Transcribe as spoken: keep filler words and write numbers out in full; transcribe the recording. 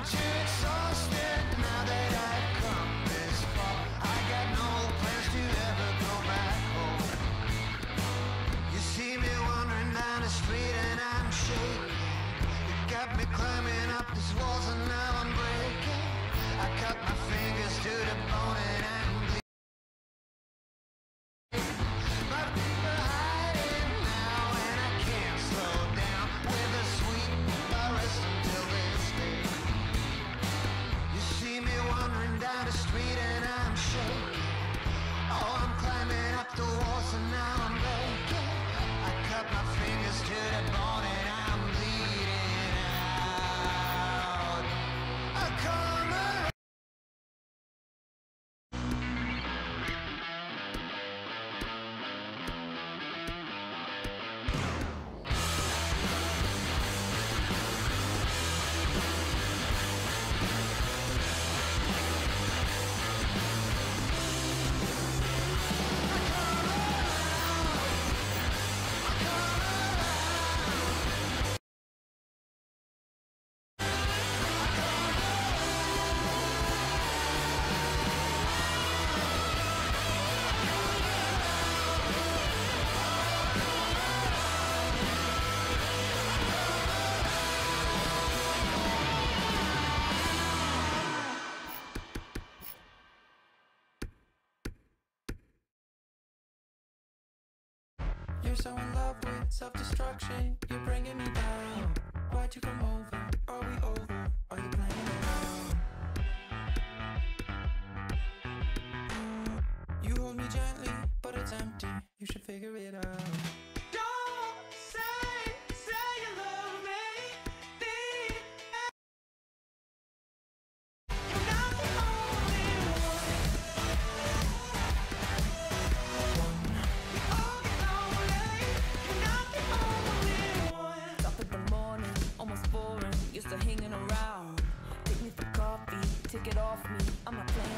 too exhausted now that I've come this far. I got no plans to ever go back home. You see me wandering down the street and I'm shaking. You got me climbing up these walls and now I'm breaking. I cut my fingers to the bone and I'm bleeding. My feet are hiding now and I can't slow down. With a sweet rest until this day. You see me wandering down the street and I'm shaking. Oh, I'm climbing up the walls and now I'm breaking. I cut my fingers to the bone and I'm bleeding out. I come around. You're so in love with self-destruction. You're bringing me down. Why'd you come over? Are we over? Are you playing around? You hold me gently, but it's empty. You should figure it out. Don't say, say you love me. You're not the only one. We all get lonely. You're not the only one. Top of the morning, almost boring. Used to hanging around. Take me for coffee, take it off me. I'm not playing